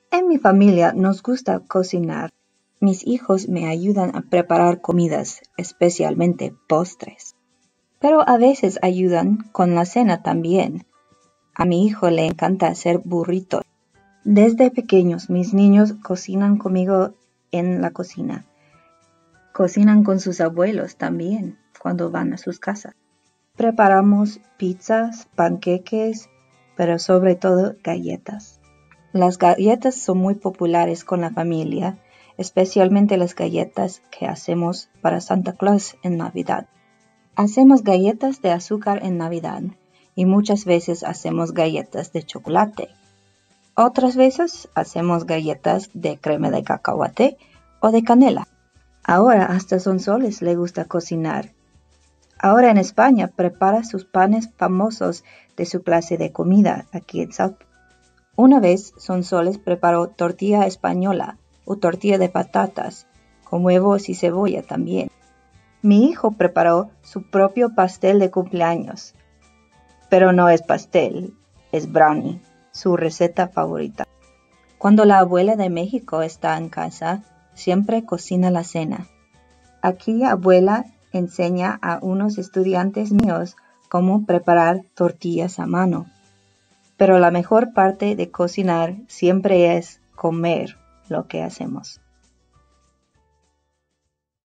En mi familia nos gusta cocinar. Mis hijos me ayudan a preparar comidas, especialmente postres. Pero a veces ayudan con la cena también. A mi hijo le encanta hacer burritos. Desde pequeños mis niños cocinan conmigo en la cocina. Cocinan con sus abuelos también cuando van a sus casas. Preparamos pizzas, panqueques, pero sobre todo galletas. Las galletas son muy populares con la familia, especialmente las galletas que hacemos para Santa Claus en Navidad. Hacemos galletas de azúcar en Navidad y muchas veces hacemos galletas de chocolate. Otras veces hacemos galletas de crema de cacahuate o de canela. Ahora hasta Sonsoles le gusta cocinar. Ahora en España prepara sus panes famosos de su clase de comida aquí en South. Una vez Sonsoles preparó tortilla española o tortilla de patatas, con huevos y cebolla también. Mi hijo preparó su propio pastel de cumpleaños. Pero no es pastel, es brownie, su receta favorita. Cuando la abuela de México está en casa, siempre cocina la cena. Aquí abuela enseña a unos estudiantes míos cómo preparar tortillas a mano. Pero la mejor parte de cocinar siempre es comer lo que hacemos.